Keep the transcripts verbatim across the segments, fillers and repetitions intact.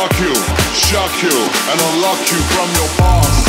rock you, shock you, and unlock you from your past.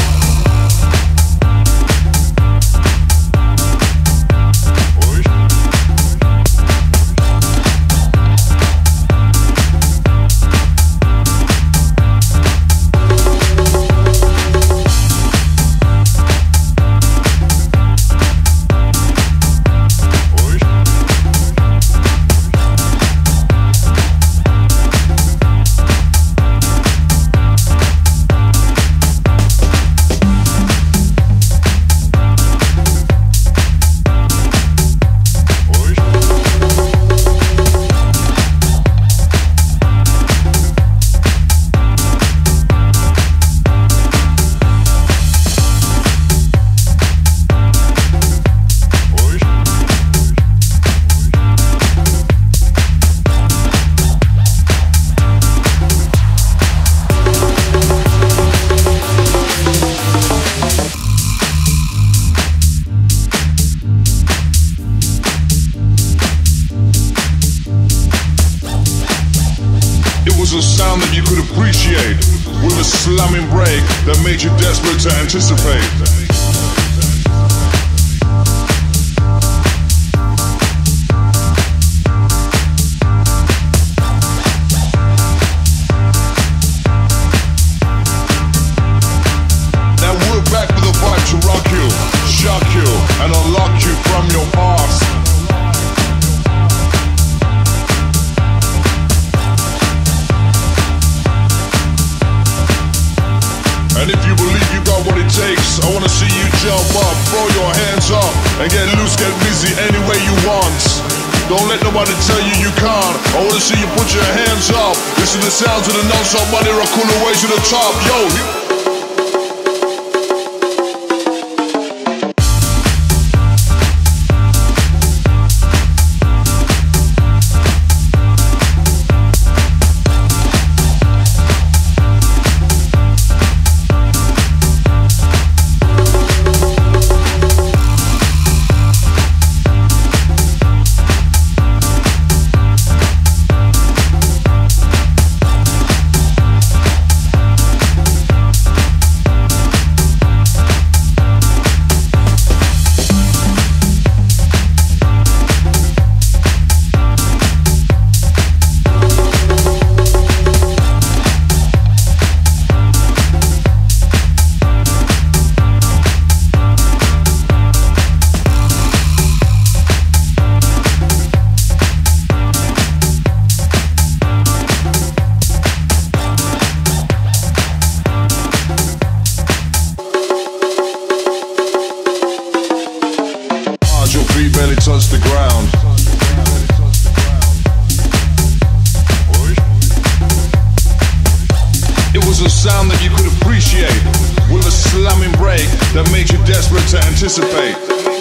A sound that you could appreciate, with a slamming break that made you desperate to anticipate. Now we're back with a vibe to rock you, shock you, and unlock you from your past. And if you believe you got what it takes, I wanna see you jump up, throw your hands up, and get loose, get busy any way you want. Don't let nobody tell you you can't. I wanna see you put your hands up. This is the sounds of the non-stop money, rock all the way to the top. Yo, barely touch the ground. It was a sound that you could appreciate, with a slamming break that made you desperate to anticipate.